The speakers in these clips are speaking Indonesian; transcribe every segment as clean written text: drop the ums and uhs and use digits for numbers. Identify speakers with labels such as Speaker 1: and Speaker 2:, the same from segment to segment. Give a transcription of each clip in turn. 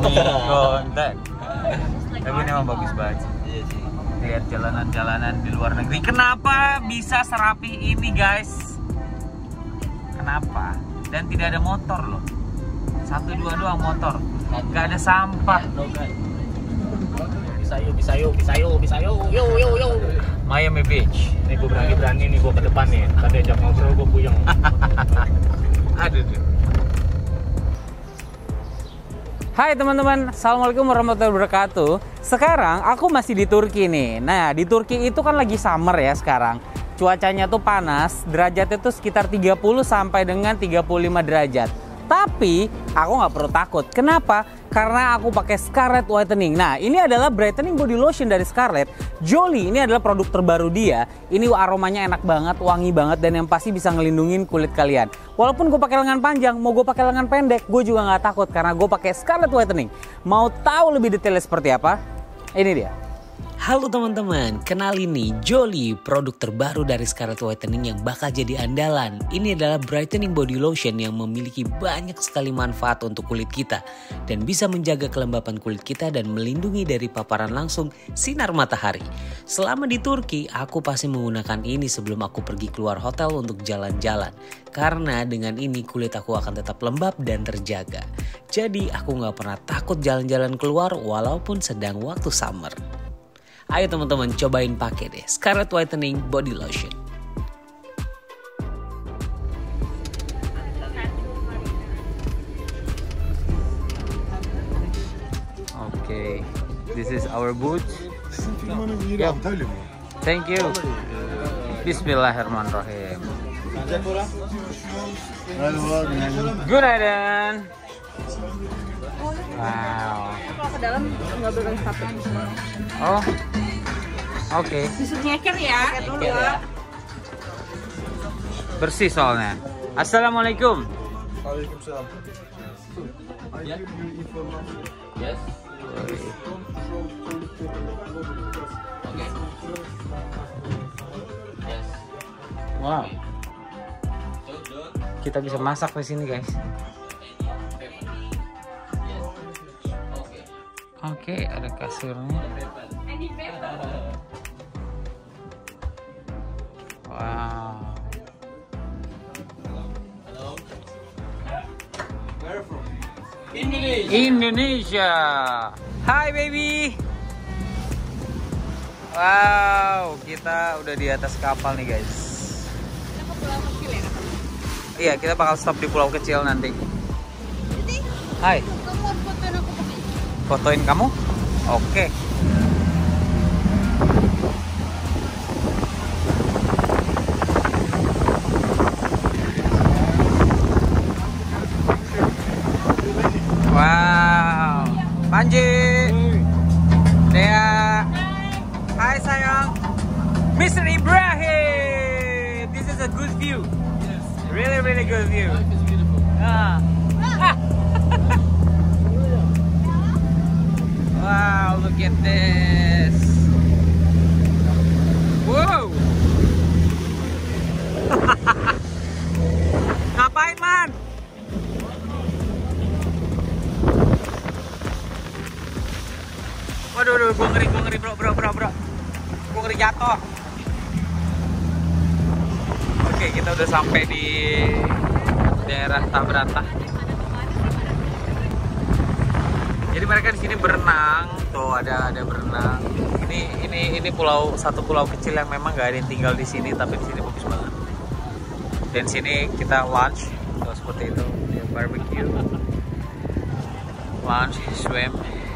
Speaker 1: kontak. Tapi ini emang bagus banget.
Speaker 2: Iya sih.
Speaker 1: Lihat jalanan-jalanan di luar negeri. Kenapa bisa serapi ini, guys? Kenapa? Dan tidak ada motor loh. 1-2 doang motor. Gak ada sampah.
Speaker 2: Bisa yuk. Yo.
Speaker 1: Miami Beach.
Speaker 2: Nih gue berani nih gue ke depan nih. Tadi ajak ngobrol gue puyeng.
Speaker 1: Aduh. Hai teman-teman, assalamualaikum warahmatullahi wabarakatuh. Sekarang aku masih di Turki nih. Nah, di Turki itu kan lagi summer ya sekarang. Cuacanya tuh panas, derajatnya tuh sekitar 30 sampai dengan 35 derajat. Tapi aku nggak perlu takut. Kenapa? Karena aku pakai Scarlett Whitening. Nah, ini adalah brightening body lotion dari Scarlett. Jolie ini adalah produk terbaru dia. Ini aromanya enak banget, wangi banget, dan yang pasti bisa ngelindungin kulit kalian. Walaupun gue pakai lengan panjang, mau gue pakai lengan pendek, gue juga nggak takut karena gue pakai Scarlett Whitening. Mau tahu lebih detailnya seperti apa? Ini dia.
Speaker 3: Halo teman-teman, kenalin nih Jolie, produk terbaru dari Scarlett Whitening yang bakal jadi andalan. Ini adalah brightening body lotion yang memiliki banyak sekali manfaat untuk kulit kita dan bisa menjaga kelembapan kulit kita dan melindungi dari paparan langsung sinar matahari. Selama di Turki, aku pasti menggunakan ini sebelum aku pergi keluar hotel untuk jalan-jalan. Karena dengan ini kulit aku akan tetap lembab dan terjaga. Jadi aku gak pernah takut jalan-jalan keluar walaupun sedang waktu summer. Ayo teman-teman cobain pakai deh Scarlett Whitening Body Lotion.
Speaker 1: Okay, this is our booth. Yeah. Thank you. Bismillahirrahmanirrahim. Günaydın. Wow.
Speaker 4: Kalau ke dalam nggak boleh sepatu.
Speaker 1: Oh, oke.
Speaker 4: Disuruh nyeker ya. Dulu ya.
Speaker 1: Bersih soalnya. Assalamualaikum.
Speaker 5: Waalaikumsalam.
Speaker 2: Yes. Oke. Yes.
Speaker 1: Wow. Kita bisa masak di sini, guys. Oke, ada kasurnya. Wow. Indonesia. Hai baby. Wow, kita udah di atas kapal nih guys.
Speaker 4: Kita ke pulau kecil ya?
Speaker 1: Iya, kita bakal stop di pulau kecil nanti. Hai.
Speaker 4: Kamu harus fotoin aku pakai.
Speaker 1: Fotoin kamu? Oke. Wow. Panji. Dea. Hai sayang. Mr. Ibrahim. This is a good view. Really good view.
Speaker 2: Life is beautiful.
Speaker 1: Wow, look at this. Wow. Ngapain, man? Waduh, gue ngeri bro. Gue ngeri jatuh. Oke, kita udah sampai di daerah Tabrata. Jadi mereka di sini berenang, tuh ada berenang. Ini satu pulau kecil yang memang gak ada yang tinggal di sini, tapi di sini bagus banget. Dan sini kita lunch, tuh seperti itu, ya, barbecue, lunch, swim.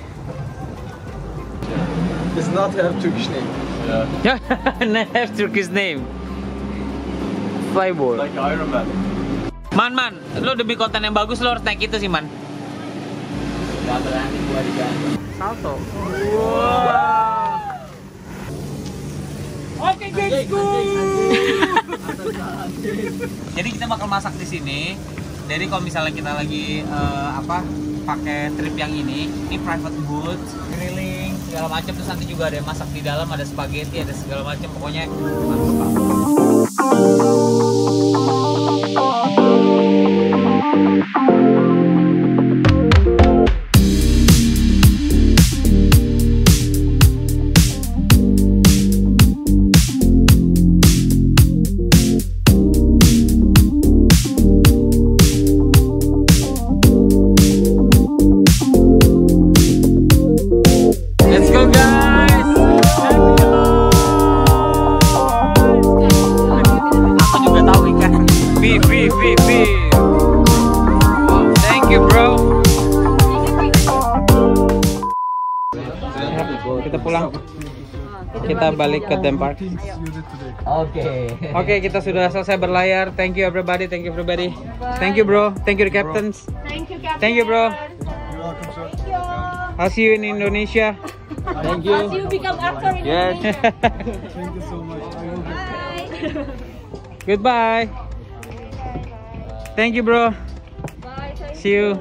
Speaker 5: Does not have Turkish name.
Speaker 1: Yeah, have Turkish name. Flyball.
Speaker 5: Like Iron Man.
Speaker 1: Man, lo demi konten yang bagus lo harus naik itu sih, man.
Speaker 2: Gak berani gua diganti.
Speaker 1: Salto. Wow. Oke, guys. Jadi kita bakal masak di sini. Jadi kalau misalnya kita lagi pakai trip yang ini private booth, grilling, segala macam, terus nanti juga ada yang masak di dalam, ada spaghetti, ada segala macam, pokoknya mantap. Kita pulang. Kita balik ke Denmark. Oke, kita sudah selesai berlayar. Thank you everybody. Thank you everybody. Thank you bro. Thank you the captains. Thank you bro. I'll see you in Indonesia. Thank you.
Speaker 4: You become actor in
Speaker 1: Yes.
Speaker 5: Thank you so much.
Speaker 1: Goodbye. Thank you bro.
Speaker 4: Bye.
Speaker 1: See you.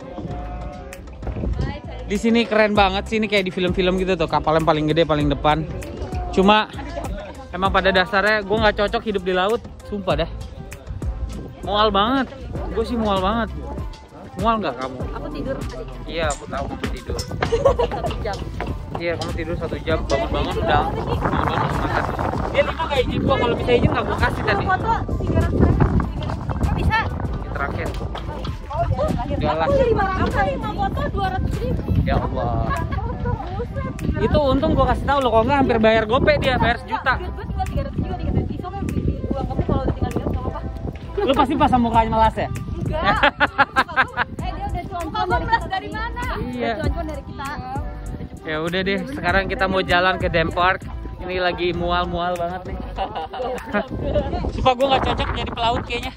Speaker 1: Di sini keren banget sih, ini kayak di film-film gitu tuh, kapal yang paling gede paling depan. Cuma emang pada dasarnya gue nggak cocok hidup di laut, sumpah dah. Mual banget, gue sih mual banget. Mual nggak kamu?
Speaker 4: Aku tidur tadi.
Speaker 1: Iya, aku tahu kamu tidur.
Speaker 4: 1 jam.
Speaker 1: Iya, kamu tidur 1 jam, bangun-bangun udah bangun makan. Dia 5 nggak izin gua, kalau bisa izin nggak gua kasih tadi.
Speaker 4: Foto 300.000. Kok bisa?
Speaker 1: Ini terakhir.
Speaker 4: Udah lah. 5 foto 200.000.
Speaker 1: Ya Allah. Itu untung gua kasih tahu lo, kalau nggak hampir bayar gope dia, bayar sejuta.
Speaker 4: Gue tinggal 300 juga dikasih pisau kan uang kamu kalau udah tinggal 300 apa?
Speaker 1: Lu pasti pasang mukanya melas ya?
Speaker 4: Enggak. Dia udah cuan-cuan dari mana?
Speaker 1: Iya.
Speaker 4: Cuan-cuan dari kita.
Speaker 1: Ya udah deh, sekarang kita mau jalan ke Denmark. Ini lagi mual-mual banget nih. Sumpah gue nggak cocok jadi pelaut kayaknya.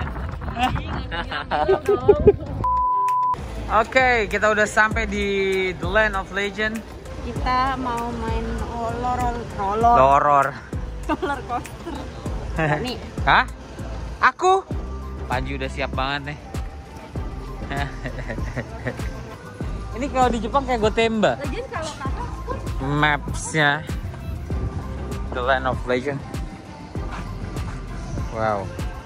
Speaker 1: Oke, kita udah sampai di The Land of Legend.
Speaker 4: Kita mau main
Speaker 1: Roller
Speaker 4: coaster. Nih.
Speaker 1: Hah? Aku? Panji udah siap banget nih. Ini kalau di Jepang kayak Gotemba.
Speaker 4: Lagian kalau kakak
Speaker 1: Mapsnya The Land of Legend. Wow,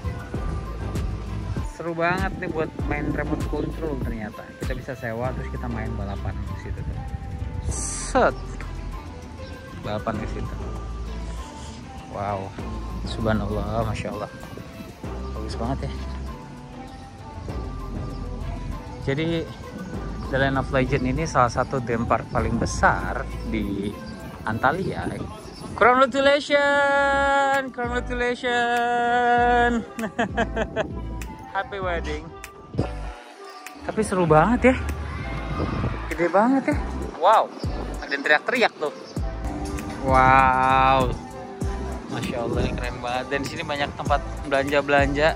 Speaker 1: seru banget nih buat main remote control. Ternyata kita bisa sewa terus kita main balapan di situ tuh. Set, balapan di situ. Wow, subhanallah, masya Allah, bagus banget ya. Jadi The Land of Legend ini salah satu theme park paling besar di Antalya. Congratulations, congratulations. Happy wedding. Tapi seru banget ya. Gede banget ya. Wow, ada yang teriak-teriak tuh. Wow, masya Allah, ini keren banget. Dan di sini banyak tempat belanja-belanja.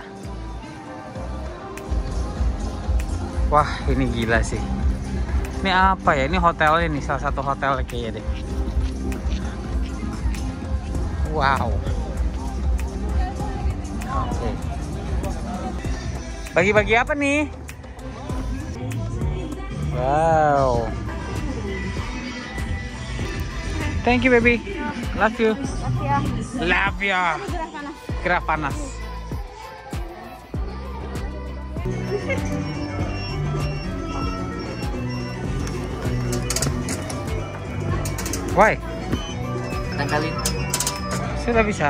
Speaker 1: Wah, ini gila sih. Ini apa ya? Ini hotelnya nih, salah satu hotel kayaknya deh. Wow. Oke. Bagi-bagi apa nih? Wow. Thank you baby. Love you. Love you. Gerak panas. Why?
Speaker 3: Tanggalin.
Speaker 1: Sudah bisa.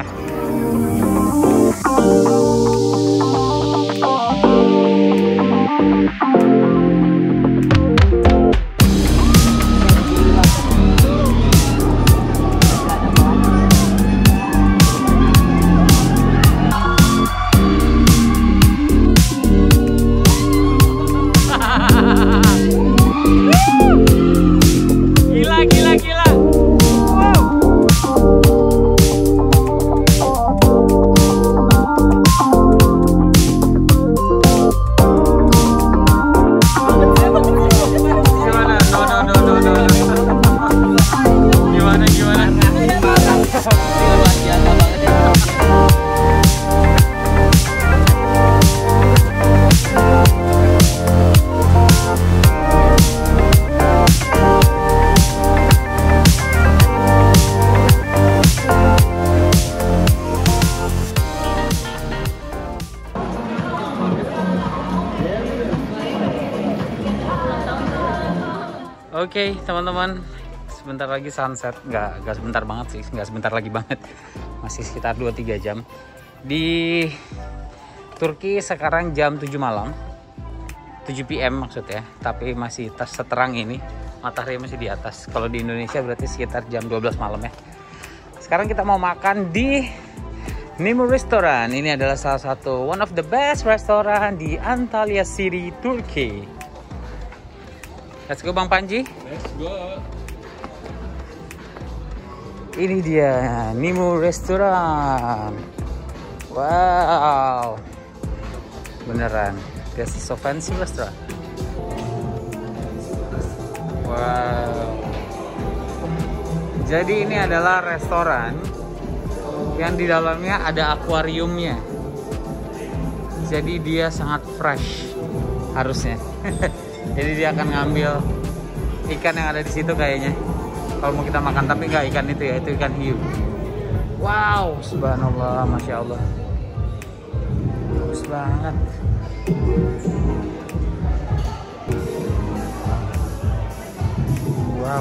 Speaker 1: Gila, gila, gila. Wow. Gimana? No. Gimana? Oke, teman-teman, sebentar lagi sunset. Nggak sebentar banget sih, nggak sebentar lagi banget, masih sekitar 2-3 jam. Di Turki sekarang jam 7 malam, 7 PM maksudnya, tapi masih seterang ini, matahari masih di atas. Kalau di Indonesia berarti sekitar jam 12 malam ya. Sekarang kita mau makan di Nemo Restaurant. Ini adalah salah satu one of the best restoran di Antalya City, Turki. Let's go Bang Panji.
Speaker 5: Let's go.
Speaker 1: Ini dia Nemo Restoran. Wow, beneran. This is so fancy restaurant. Wow. Jadi ini adalah restoran yang di dalamnya ada akuariumnya. Jadi dia sangat fresh harusnya. Jadi dia akan ngambil ikan yang ada di situ kayaknya. Kalau mau kita makan, tapi nggak ikan itu ya, itu ikan hiu. Wow, subhanallah, masya Allah, bagus banget. Wow.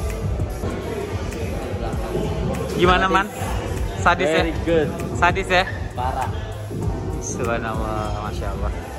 Speaker 1: Gimana man? Sadis ya?
Speaker 2: Very good.
Speaker 1: Sadis ya?
Speaker 2: Parah.
Speaker 1: Subhanallah, masya Allah.